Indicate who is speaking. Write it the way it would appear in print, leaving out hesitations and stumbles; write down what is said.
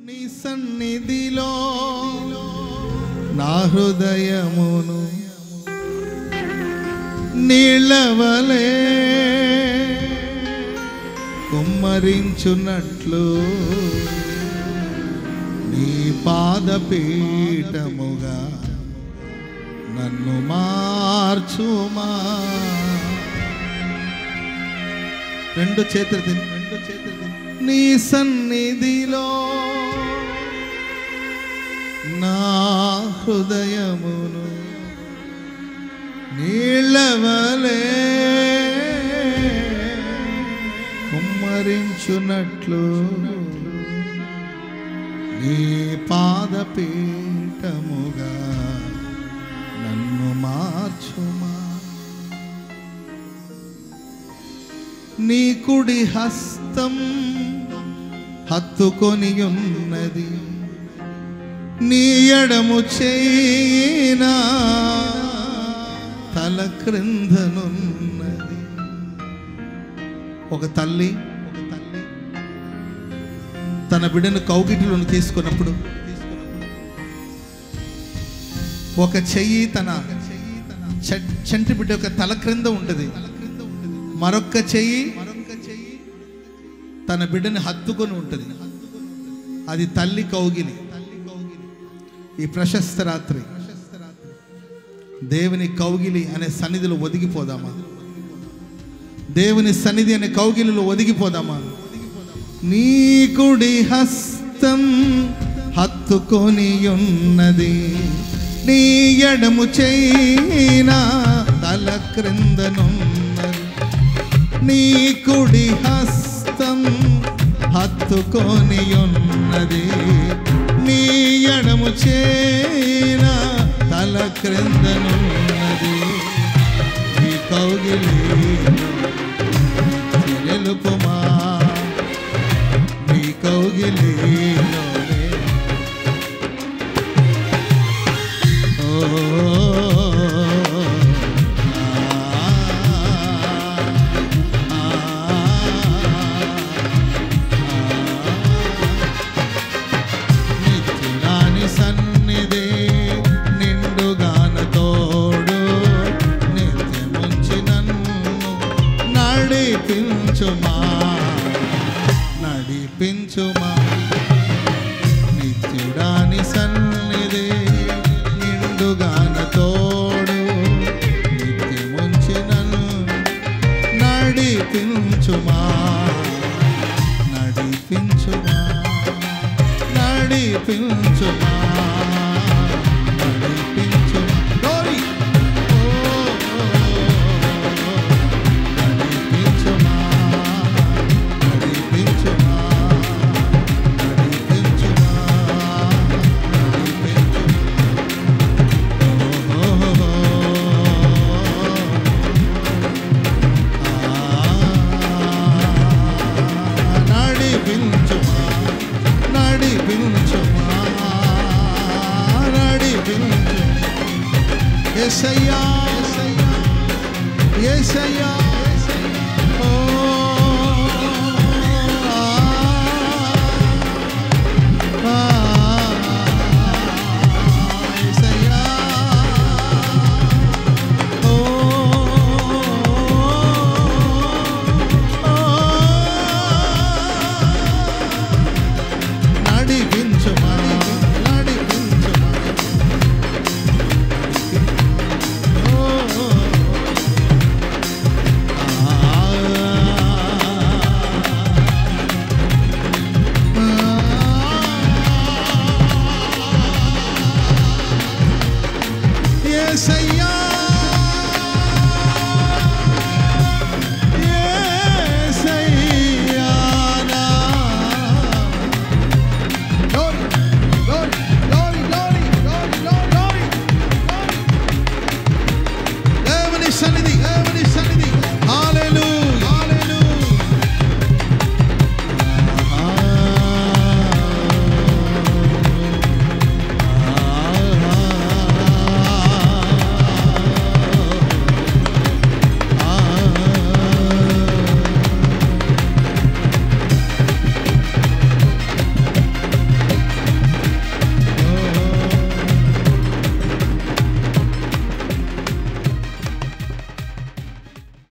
Speaker 1: నీ సన్నిధిలో నా హృదయమును నీళ్ళవలే కుమ్మరించున్నట్లు నీ పాదపీఠముగా నన్ను మార్చుమా. రెండు చేతులు నీ సన్నిధిలో నా హృదయమును నీళ్ళవలే కుమ్మరించున్నట్లు నీ పాదపీఠముగా నన్ను మార్చుమా. నీ కుడి హస్తం హత్తుకొని ఉన్నది, నీ ఎడము చేయినా తల క్రిందనున్నది. ఒక తల్లి తన బిడ్డను కౌగిటిలోని తీసుకున్నప్పుడు ఒక చెయ్యి తన చంటి బిడ్డ యొక్క తల క్రింద ఉంటుంది, మరొక్క చెయ్యి తన బిడ్డని హత్తుకొని ఉంటుంది. అది తల్లి కౌగిలి. ఈ ప్రశస్త రాత్రి దేవుని కౌగిలి అనే సన్నిధిలో ఒదిగిపోదామా? దేవుని సన్నిధి అనే కౌగిలిలో ఒదిగిపోదామా? నీ కుడి హస్తం హత్తుకొని ఉన్నది, నీ ఎడము చేయినా తల క్రిందనున్నది. నీ కుడి హస్తం హత్తుకొని ఉన్నది, నీ ఎడము చేయినా తల క్రిందనున్నది. ఈ కౌగిలి తెలుపుమా, నీ కౌగిలిలోనే నిత్యుడాని సన్నిధి నిండుగాన తోడు నిత్యముంచి నన్ను నడిపించుమా, నడిపించుమా. నిత్యుడాని సన్నిధి నిండుగాన తోడు నిత్యముంచి నన్ను నడిపించుమా, నడిపించుమా, నడిపించుమా, నడిపించుమా. గోరి నడిపించుమా, నడిపించుమా, నడిపించుమా, నడిపించుమా, నడిపించుమా, నడిపించుమా. యేసయ్యా, యేసయ్యా,